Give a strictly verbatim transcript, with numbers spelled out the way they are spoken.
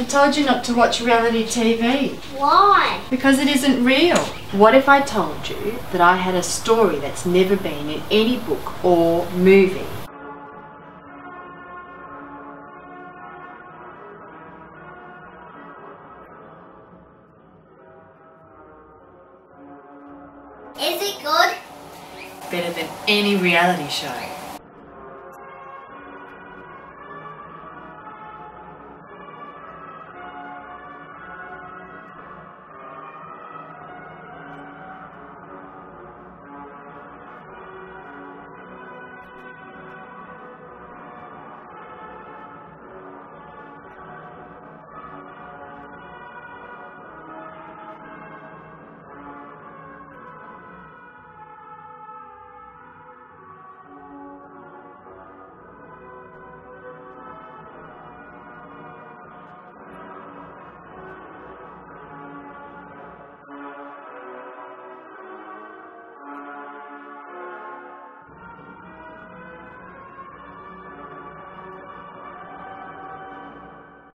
I told you not to watch reality T V. Why? Because it isn't real. What if I told you that I had a story that's never been in any book or movie? Is it good? Better than any reality show.